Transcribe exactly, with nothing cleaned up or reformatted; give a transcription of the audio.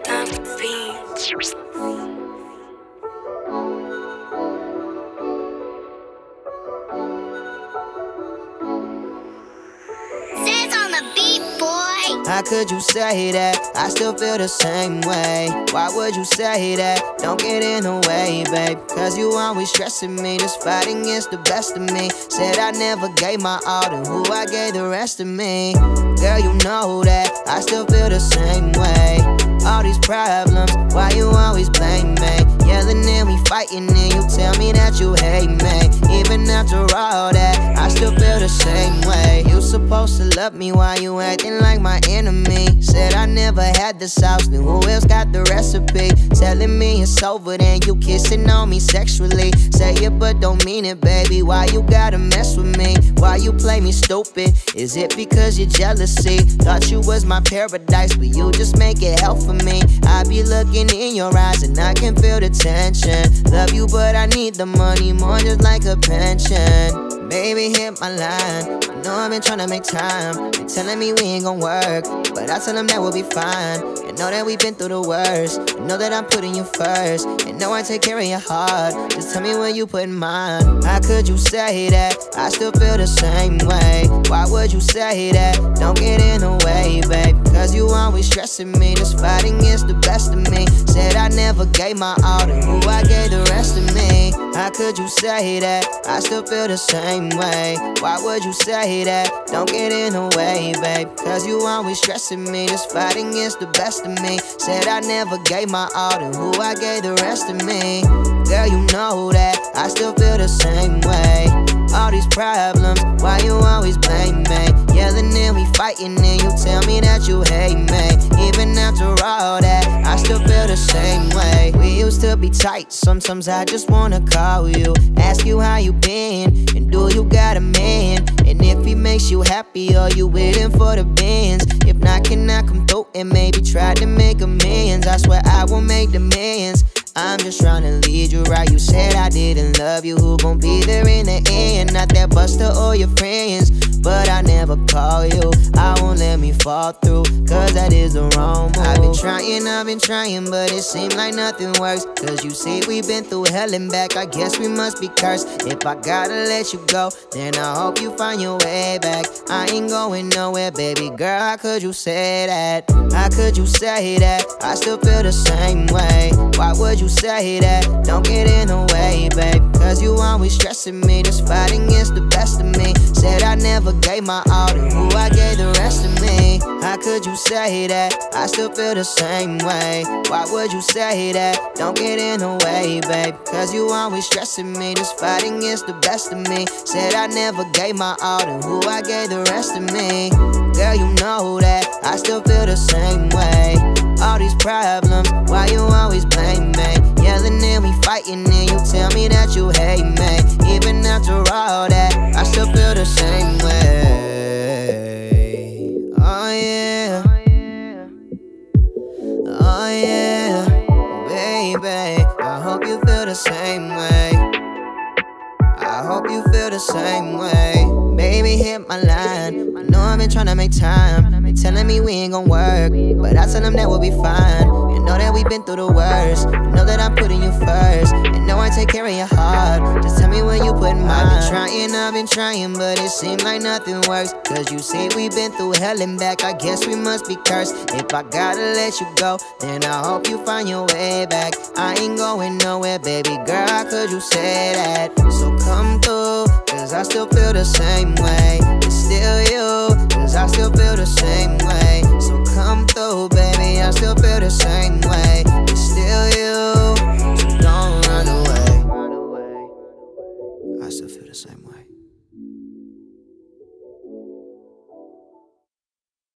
StunnahBeatz. How could you say that? I still feel the same way. Why would you say that? Don't get in the way, babe. Cause you always stressing me. This fighting against the best of me. Said I never gave my all to who I gave the rest of me. Girl, you know that I still feel the same way. All these problems, why you always blame me? Yelling and we fighting and you tell me that you hate me. Even after all that, I still feel the same way. You supposed to love me, why you acting like my enemy? Said I never had the sauce, then who else got the recipe? Telling me it's over, then you kissing on me sexually. Say it but don't mean it, baby. Why you gotta mess with me? Why you play me stupid? Is it because you're jealousy? Thought you was my paradise, but you just make it hell for me. I be looking in your eyes and I can feel the tension. Love you but I need the money more, just like a pension. Baby, hit my line. I know I've been trying to make time. They telling me we ain't gon' work, but I tell them that we'll be fine. And know that we've been through the worst. And know that I'm putting you first. And know I take care of your heart. Just tell me where you put mine. How could you say that? I still feel the same way. Why would you say that? Don't get in the way, babe. Cause you always stressing me. Just fighting against the best of me. Said I never gave my all to who I gave the rest of me. How could you say that? I still feel the same way. Why would you say that? Don't get in the way, babe. Cause you always stressing me. Just fighting against the best of me. Said I never gave my all to who I gave the rest of me. Girl, you know that I still feel the same way. All these problems, why you always blame me? Yelling and we fighting and you tell me that you hate me. Even after all that, I still feel the same way. We used to be tight, sometimes I just wanna call you, ask you how you been, and do you got a man? And if he makes you happy, are you waiting for the bands? If not, can I come through and maybe try to make amends? I swear I will make demands. I'm just trying to lead you right. You said I didn't love you, who gon' be there in the end? Not that Buster or your friends, but I never call you. I won't let me fall through, cause that is the wrong move. I've been trying, I've been trying, but it seems like nothing works. Cause you see we've been through hell and back, I guess we must be cursed. If I gotta let you go, then I hope you find your way back. I ain't going nowhere, baby girl, how could you say that? How could you say that? I still feel the same way. Why would you say that? Don't get in the way, babe. Cause you always stressing me. Just fighting against the best of me. Said I never gave my all to who I gave the rest of me. How could you say that? I still feel the same way. Why would you say that? Don't get in the way, babe. Cause you always stressing me. Just fighting against the best of me. Said I never gave my all to who I gave the rest of me. Girl, you know that I still feel the same way. All these problems, why you always blame me? Yelling and we fighting and you tell me that you hate me. Even after all that, I still feel the same way. Oh yeah, oh yeah, baby, I hope you feel the same way. I hope you feel the same way. Baby, hit my line. I know I've been trying to make time. They telling me we ain't gon' work, but I tell them that we'll be fine. And know that we've been through the worst. And know that I'm putting you first. And know I take care of your heart. Just tell me where you put mine. I've been trying, I've been trying, but it seems like nothing works. Cause you see we've been through hell and back, I guess we must be cursed. If I gotta let you go, then I hope you find your way back. I ain't going nowhere, baby girl, how could you say that? So come through, cause I still feel the same way. It's still you, cause I still feel the same way.